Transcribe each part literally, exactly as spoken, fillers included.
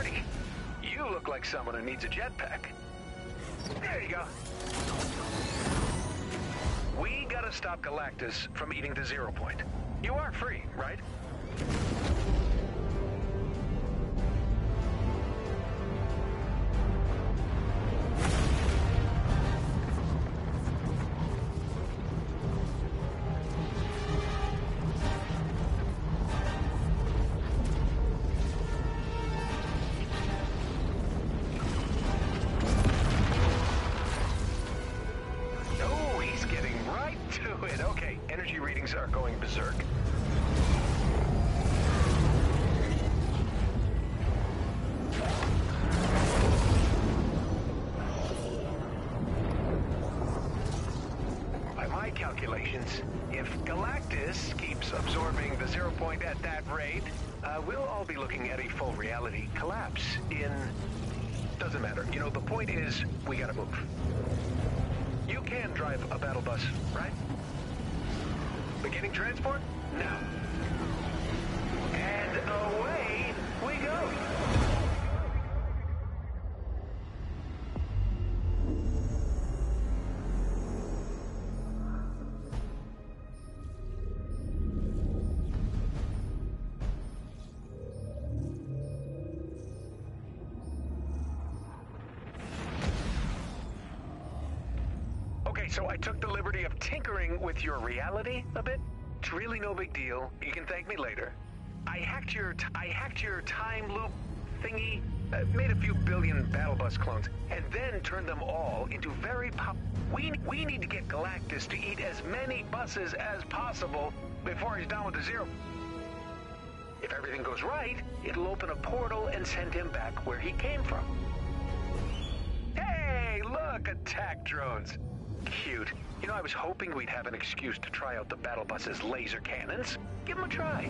Marty, you look like someone who needs a jetpack. There you go. We gotta stop Galactus from eating the Zero Point. You are free, right? Are going berserk. By my calculations, if Galactus keeps absorbing the Zero Point at that rate, uh, we'll all be looking at a full reality collapse in... Doesn't matter. You know, the point is, we gotta move. You can drive a battle bus, right? Beginning transport? Now. And away we go. Okay, so I took the liberty of tinkering with your reality a bit. It's really no big deal. You can thank me later. I hacked your t I hacked your time loop thingy, uh, made a few billion battle bus clones, and then turned them all into very pop. We we need to get Galactus to eat as many buses as possible before he's done with the Zero. If everything goes right, it'll open a portal and send him back where he came from. Hey, look, attack drones. Cute. You know, I was hoping we'd have an excuse to try out the battle bus's laser cannons. Give them a try.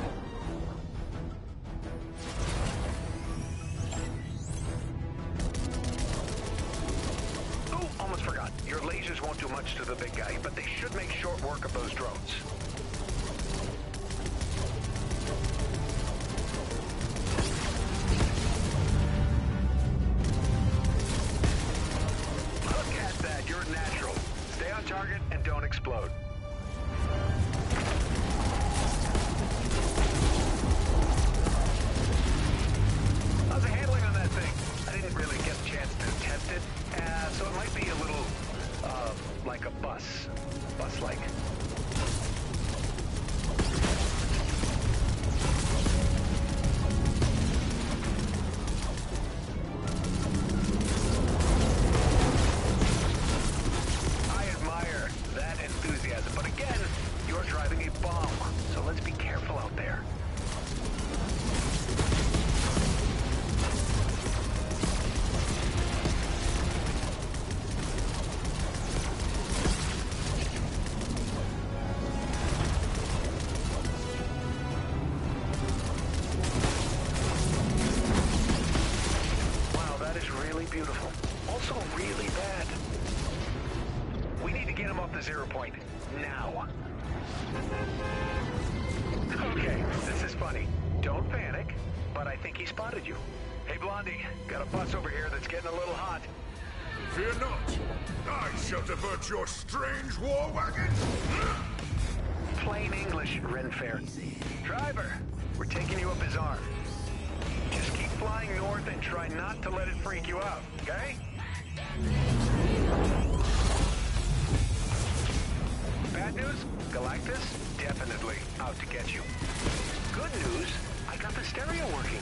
Oh, almost forgot. Your lasers won't do much to the big guy, but they should make short work of those drones. Target and don't explode. How's the handling on that thing? I didn't really get a chance to test it, uh, so it might be a little, uh, like a bus. Bus-like. Zero Point. Now. Okay, this is funny. Don't panic, but I think he spotted you. Hey, Blondie, got a bus over here that's getting a little hot. Fear not. I shall divert your strange war wagon. Plain English, Renfair. Driver, we're taking you up his arm. Just keep flying north and try not to let it freak you out, okay? Bad news? Galactus? Definitely out to get you. Good news? I got the stereo working.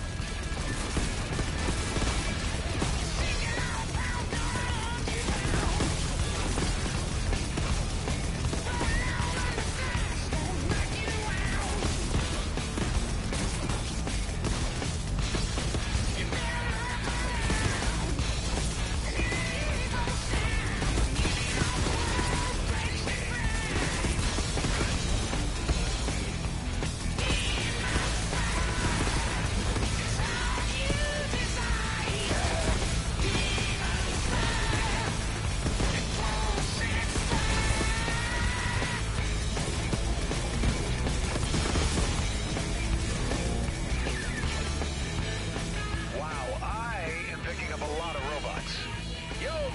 You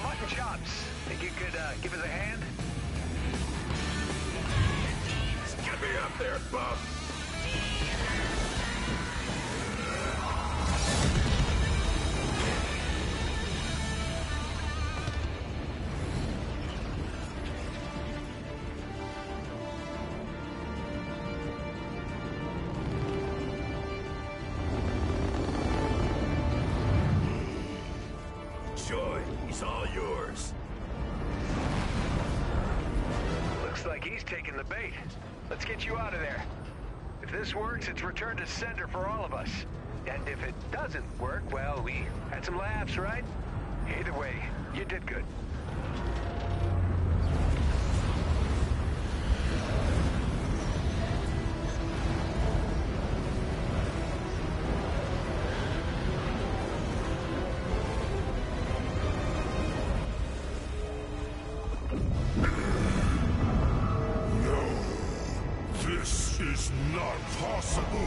mutton chops. Think you could uh, give us a hand? Get me up there, Buff! Joy, he's all yours. Looks like he's taking the bait. Let's get you out of there. If this works, it's return to sender for all of us. And if it doesn't work, well, we had some laughs, right? Either way, you did good. This is not possible!